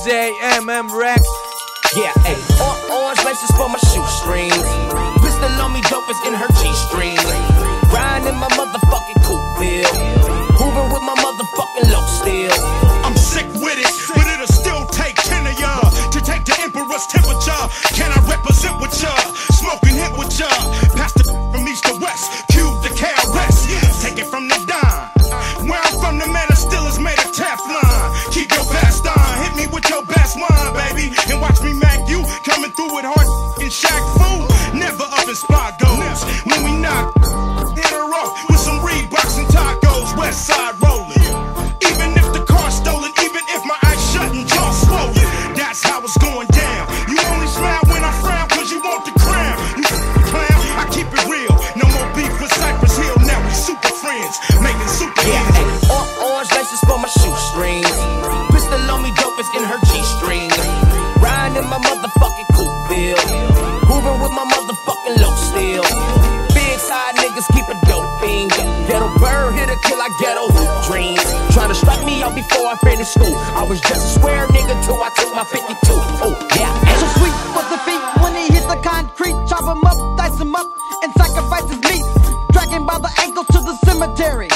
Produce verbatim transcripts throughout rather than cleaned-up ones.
J M M Rex. Yeah, ayy. Or orange laces for my shoestrings. Pistol on me, dope is in her G-string. Riding in my motherfucking coupe bill. Moving with my motherfucking low steel. I'm sick with it, but it'll still take ten of y'all to take the emperor's temperature. Can I represent with y'all? Smoking hit with y'all. Pass the from east to west, cube to K R S. Take it from the dime. Where I'm from, the metal still is made of Teflon. Keep your best on, hit me with your best one, baby, and watch me mac you. Coming through with hard and Shaq food. Never up in spot goes. When we knock, hit her off with some Reeboks and tacos. West side rolling. Even if the car's stolen, even if my eyes shut and jaw swollen, that's how it's going down. You only smile when I frown, cause you want the crown. You clown, I keep it real. No more beef with Cypress Hill, now we super friends, making super yeah, hits. Or orange laces for my shoestrings. Pistol on me, dope is in her G-string. Riding in my motherfucking coupe bill. Moving with my motherfucking low steel. Big side niggas keep a doping. Ghetto bird, hit a kill, I ghetto hoop dreams. Trying to strike me out before I finished school. I was just a square nigga till I took my fifty-two. Oh, yeah. So sweet was the feet when he hit the concrete. Chop him up, dice him up, and sacrifice his meat. Drag him by the ankles to the cemetery.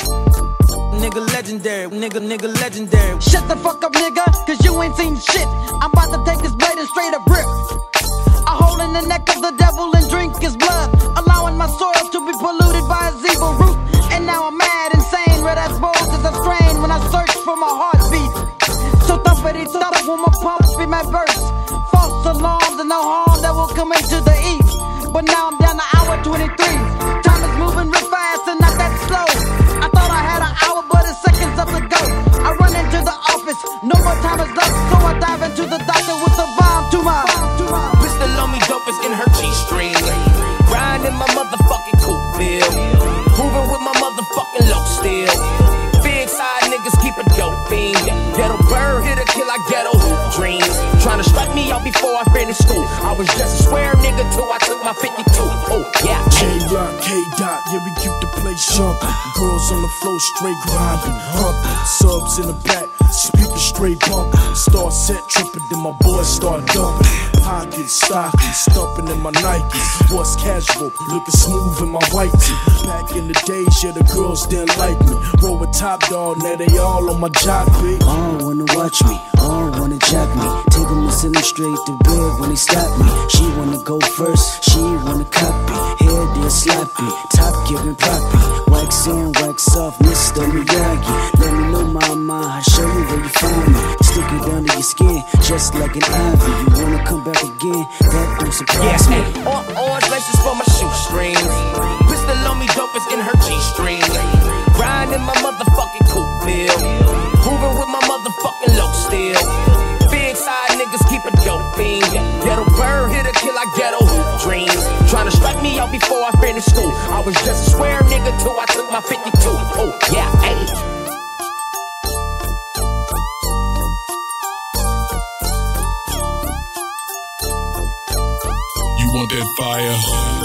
Nigga legendary, nigga, nigga legendary. Shut the fuck up, nigga, cause you ain't seen shit. I'm about to take this blade and straight up rip a hole in the neck of the devil and drink his blood, allowing my soil to be polluted by his evil root. And now I'm mad, insane, red as bones as I strain when I search for my heartbeat. So thumpity thump when my pumps be my verse. False alarms and no harm that will come into the east. But now I'm down to hour twenty-three. Time is moving real fast and not that slow. I thought I had an hour, but it's seconds up to go. I run into the office, no more time is left, so I dive into the doctor with a bomb to my pistol on me, dope is in her G-string. Riding in my motherfucking coupe bill. Moving with my motherfucking low steel. Big side niggas keep a doping. Ghetto bird, hit a kill, I ghetto hoop dreams. Trying to strike me out before I finished school. I was just a square nigga till I took my fifty-two. Oh, yeah. J-Rock, K-Dot, yeah, we keep the place jumping. Girls on the floor straight grinding, humping. Subs in the back, speaking straight bumping. Start set tripping, then my boys start dumping. Pockets, stockings, stumping in my Nikes. What's casual, looking smooth in my white tee. Back in the days, yeah, the girls didn't like me. Roll a top dog, now they all on my jock, bitch. All wanna watch me, all wanna jack me. Take them and send them straight to bed when they stop me. She wanna go first, she wanna copy. Hair deal sloppy, top giving poppy. Wax in, wax off, Mister Miyagi. Let me know, mama, I'll show you where you find me. Stick it under your skin, just like an ivy. You wanna come back again, that don't surprise yeah, me. Or orange laces for my shoestrings. Pistol on me, dope is in her G-string. Riding in my motherfucking coupe bill. Moving with my motherfucking low steel. Big side niggas keep a doping. Ghetto bird, hit a kill, I ghetto hoop dreams. Trying to strike me out before I finished school. I was just a square nigga till I took my fifty-two. Oh, yeah, ayy. You want that fire?